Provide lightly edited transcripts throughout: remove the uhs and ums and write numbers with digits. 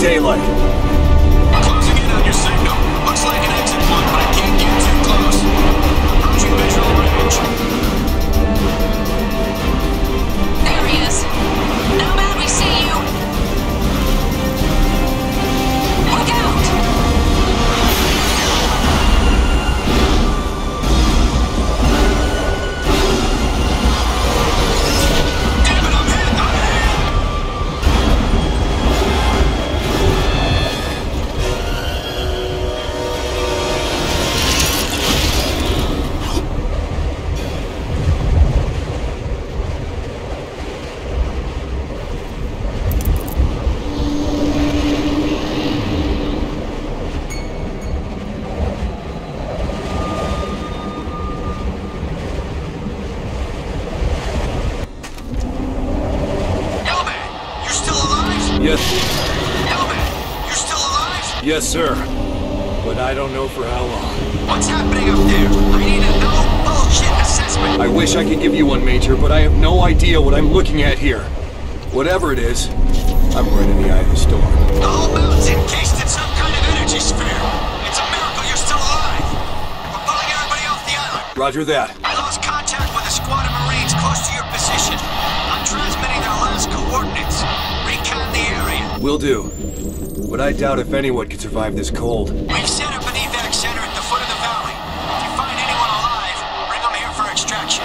daylight. Closing in on your signal. Looks like an exit point, but I can't get too close. Approaching visual range. There he is. Nomad, we see you. Look out! Damn it, I'm hit! Yes, sir. But I don't know for how long. What's happening up there? I need a no-bullshit assessment. I wish I could give you one, Major, but I have no idea what I'm looking at here. Whatever it is, I'm right in the eye of the storm. The whole mountain's encased in some kind of energy sphere. It's a miracle you're still alive. We're pulling everybody off the island. Roger that. I lost contact with a squad of Marines close to your position. I'm transmitting their last coordinates. Recon the area. Will do. But I doubt if anyone could survive this cold. We've set up an evac center at the foot of the valley. If you find anyone alive, bring them here for extraction.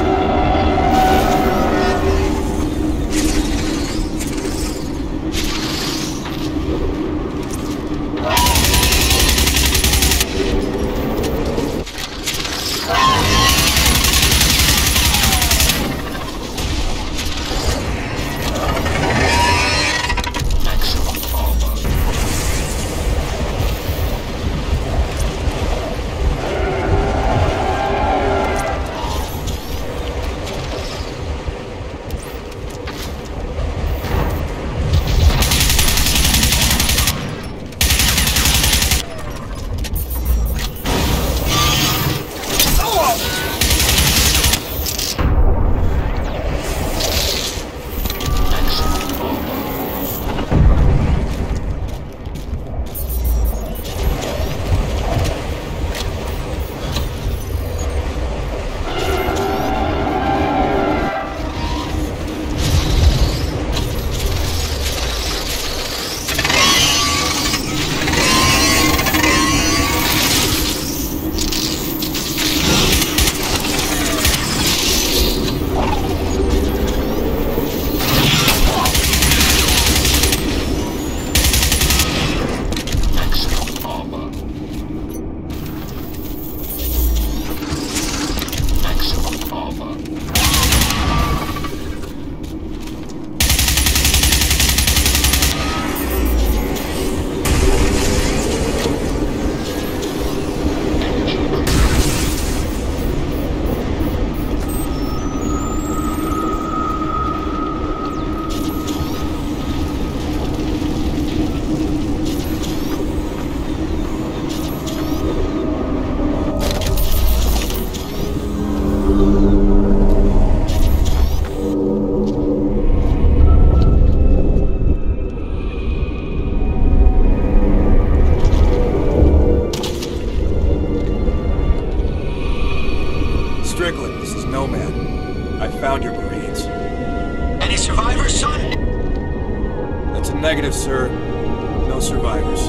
Negative, sir. No survivors.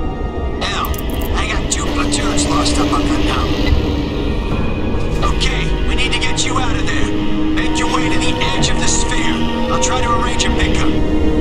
Hell, I got 2 platoons lost up on that mountain. Okay, we need to get you out of there. Make your way to the edge of the sphere. I'll try to arrange a pickup.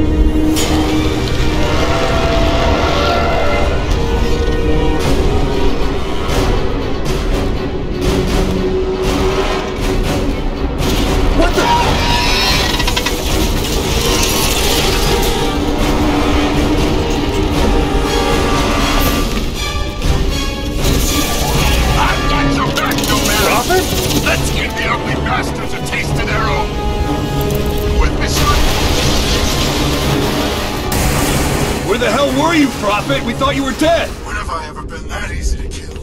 Let's give the ugly bastards a taste of their own! With me, son? Where the hell were you, Prophet? We thought you were dead! When have I ever been that easy to kill?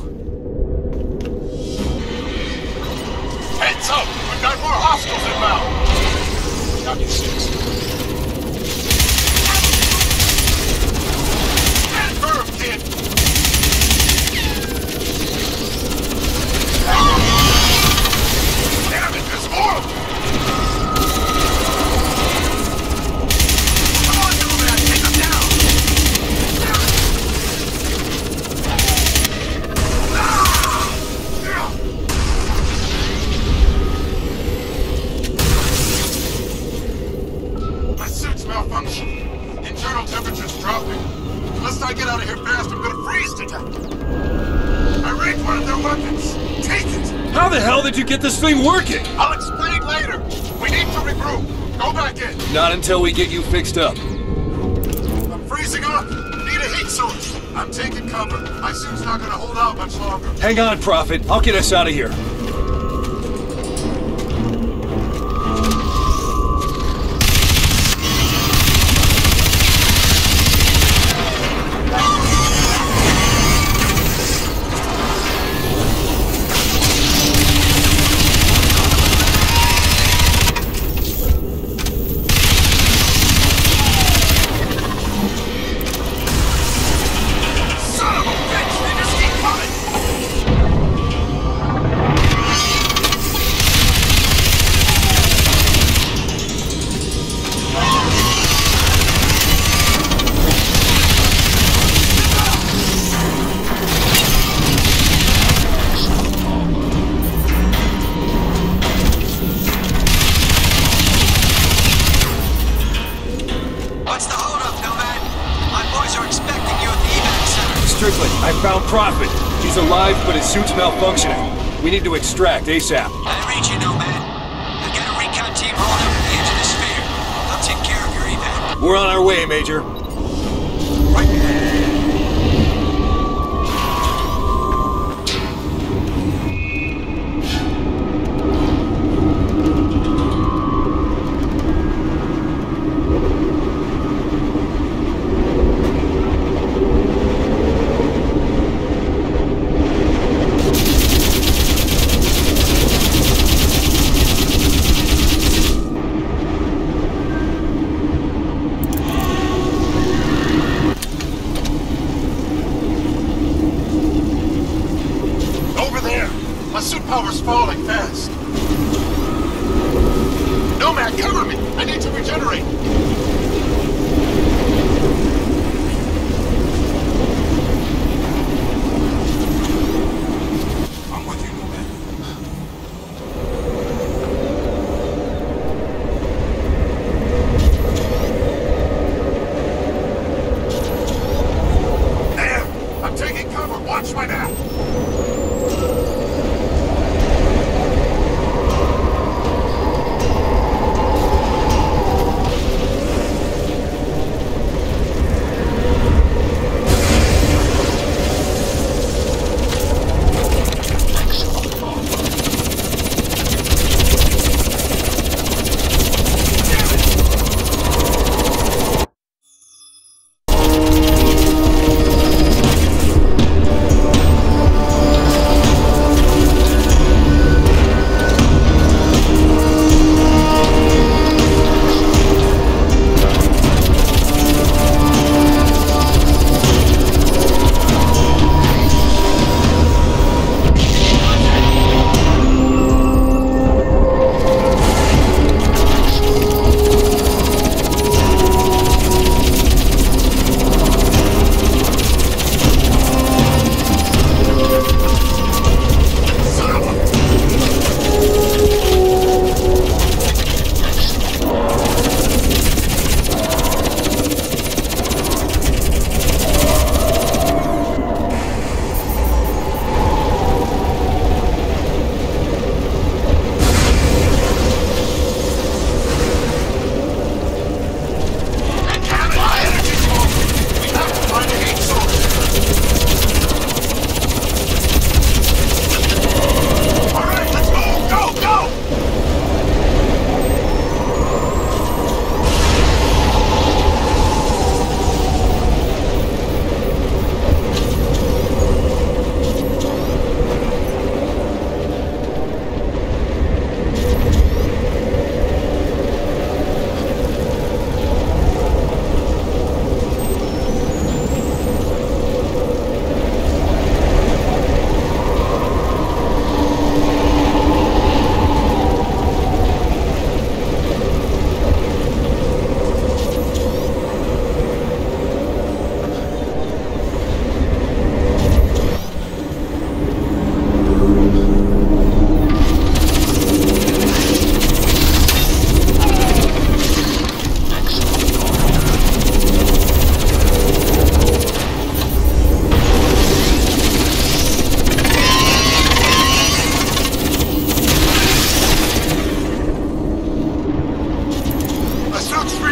Heads up! We've got more hostiles inbound! Copy 6. Strix malfunction. Internal temperature's dropping. Unless I get out of here fast, I'm gonna freeze to death. I raided one of their weapons. Take it! How the hell did you get this thing working? I'll explain later. We need to regroup. Go back in. Not until we get you fixed up. I'm freezing up. Need a heat source. I'm taking cover. My suit's not gonna hold out much longer. Hang on, Prophet. I'll get us out of here. I found Prophet. He's alive, but his suit's malfunctioning. We need to extract ASAP. I read you, Nomad. I've got a recon team rolling up at the edge of the sphere. They'll take care of your evac. We're on our way, Major. Right behind you. Power's falling fast. Nomad, cover me! I need to regenerate. I'm with you, Nomad. There! I'm taking cover. Watch my map.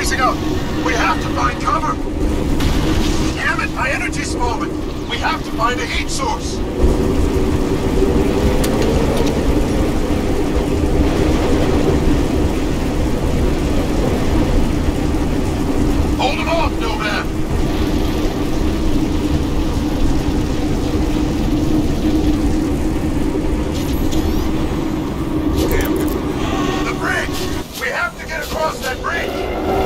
freezing up! We have to find cover! Damn it, my energy's falling! We have to find a heat source! Hold him off, Nomad! Damn. The bridge! We have to get across that bridge!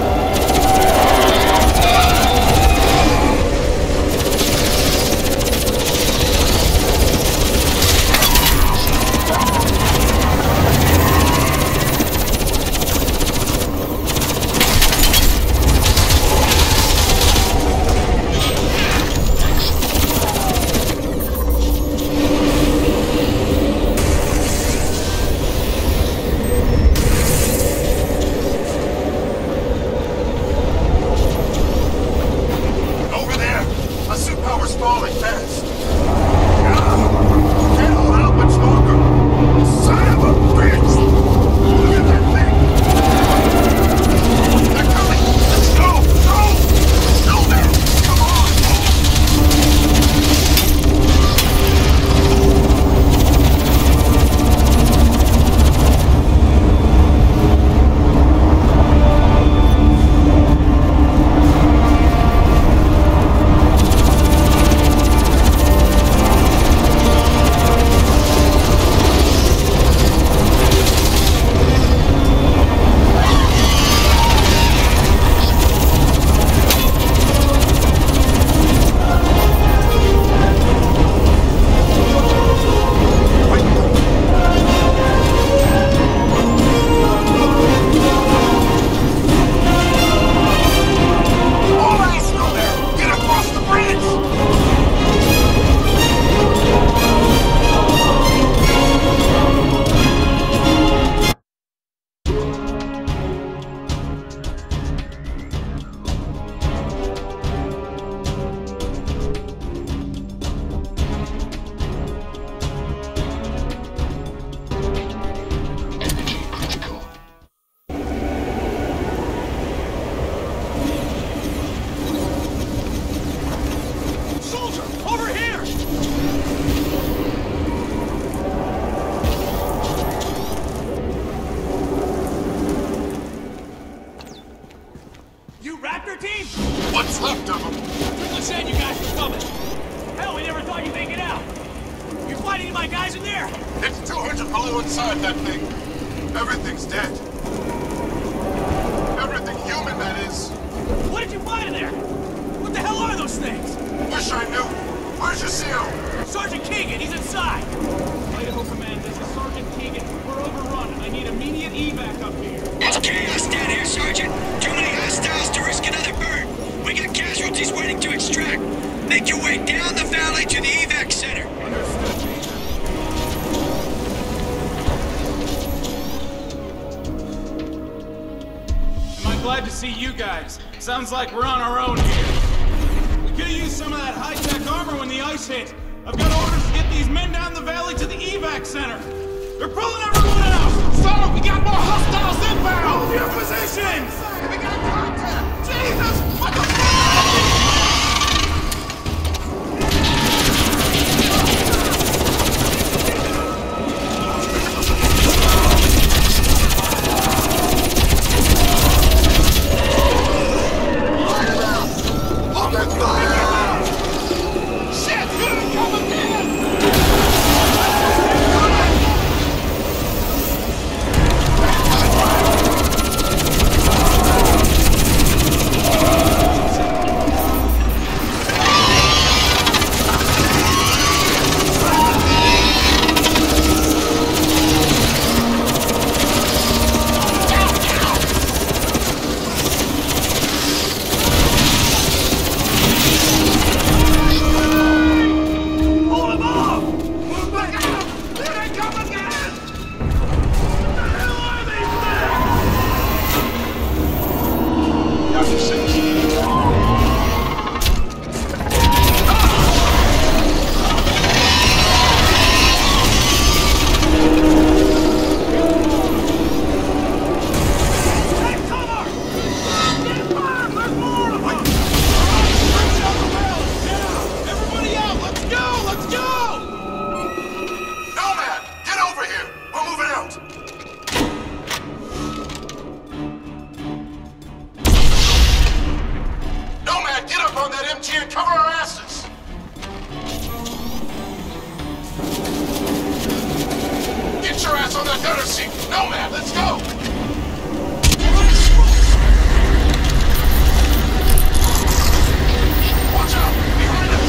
What's left of them? Triple said you guys were coming. Hell, we never thought you'd make it out. You're fighting my guys in there. It's 200 below inside that thing. Everything's dead. Everything human, that is. What did you find in there? What the hell are those things? Wish I knew. Where's your CO? Sergeant Keegan, he's inside. Idaho Command, this is Sergeant Keegan. We're overrun, and I need immediate evac up here. It's chaos down here, Sergeant. Too many hostiles to risk another burn. We got casualties waiting to extract. Make your way down the valley to the evac center. Understood, Major. Am I glad to see you guys? Sounds like we're on our own here. We could've used some of that high-tech armor when the ice hit. I've got orders to get these men down the valley to the evac center. They're pulling everyone out! Son, we got more hostiles inbound! Hold your positions! We got contact! Jesus! What the fuck? Center seat! Nomad, let's go! Watch out! Behind us!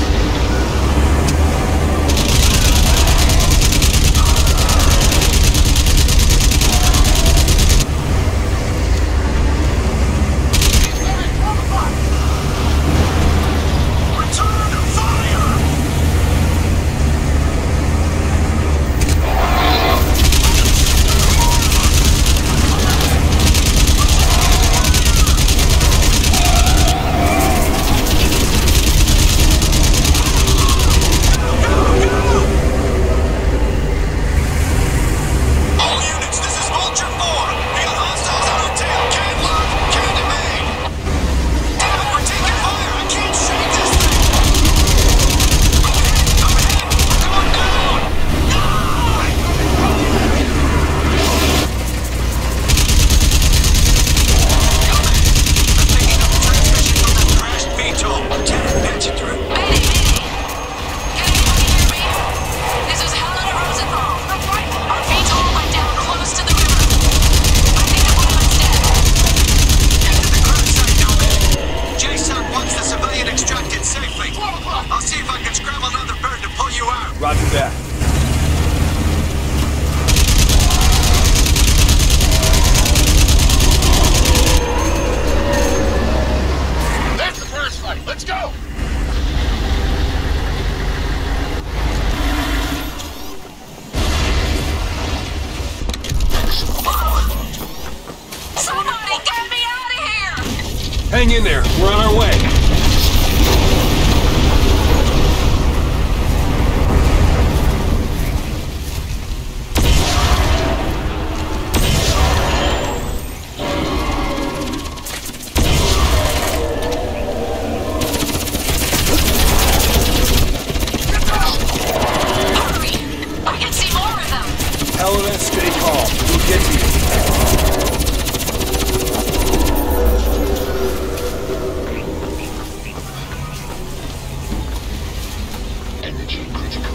Roger that. That's the first fight. Let's go! Somebody get me out of here! Hang in there. We're on our way. Stay calm. We'll get to you. Energy critical.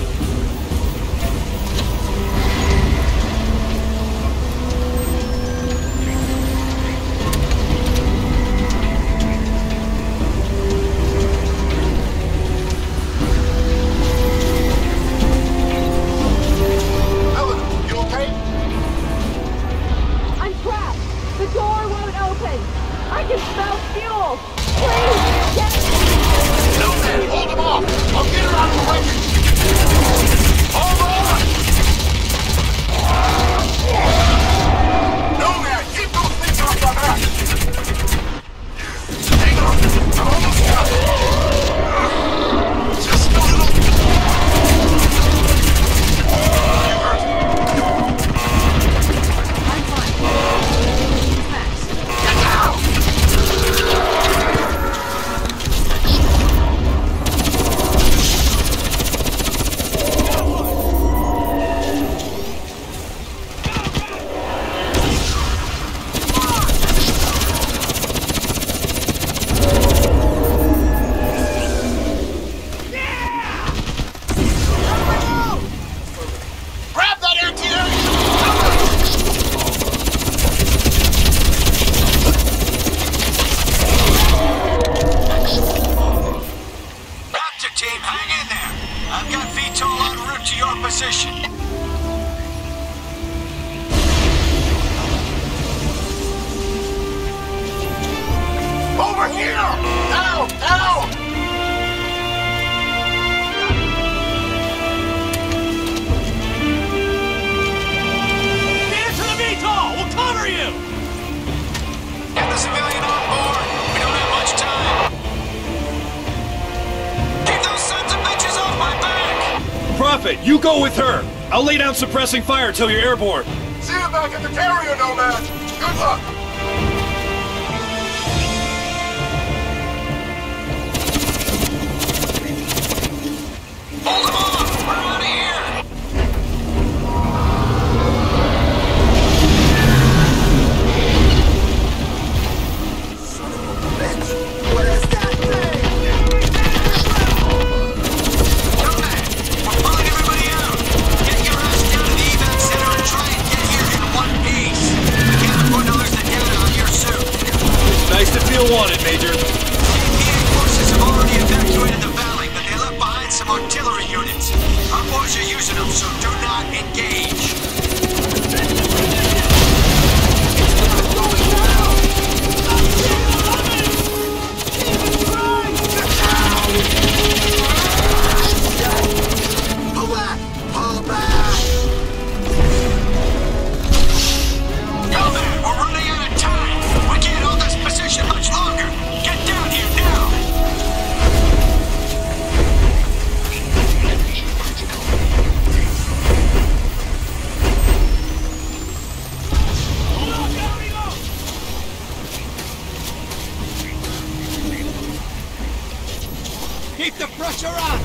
You go with her! I'll lay down suppressing fire till you're airborne. See you back at the carrier, Nomad! Good luck! Hold them off! We're out of here! Son of a bitch! What is that thing? Nomad! We're pulling everybody out! Get your ass down to the evac center and try and get place to feel wanted, Major. EPA forces have already evacuated the valley, but they left behind some artillery units. Our boys are using them, so do not engage. Keep the pressure on!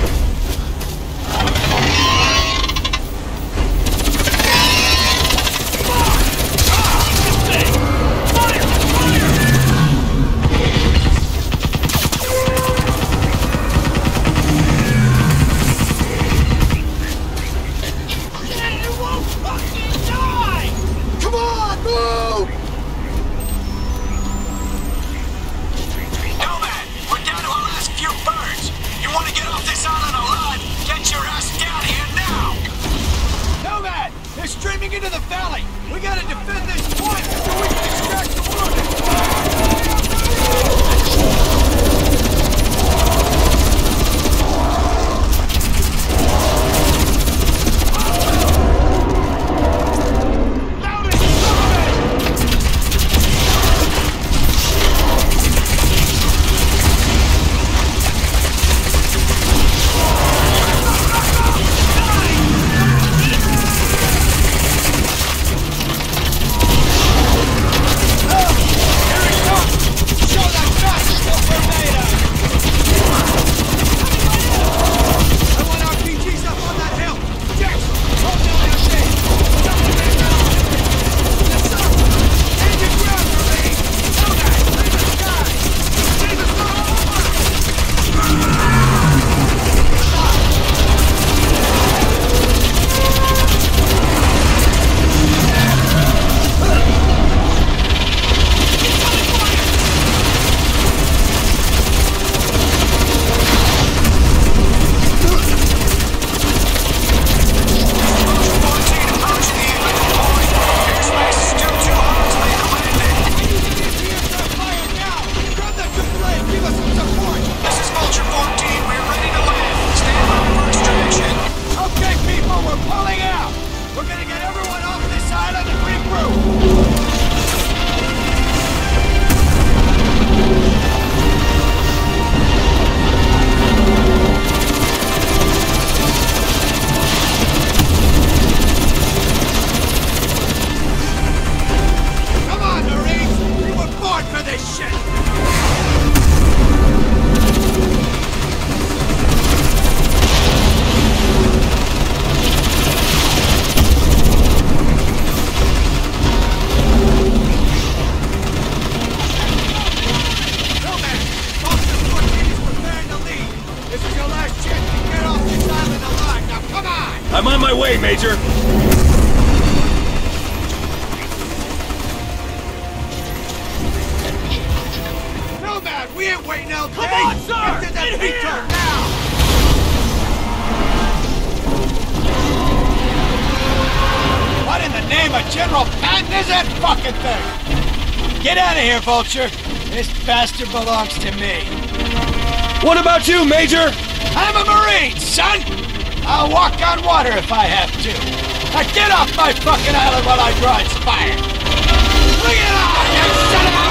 Into the valley! We gotta defend this point until we can extract the wounded! I'm on my way, Major! Nomad, we ain't waiting all day! Come on, sir! Get to that In detour here! now! What in the name of General Patton is that fucking thing? Get out of here, Vulture! This bastard belongs to me. What about you, Major? I'm a Marine, son! I'll walk on water if I have to. Now get off my fucking island while I draw its fire! Bring it on, you son of a...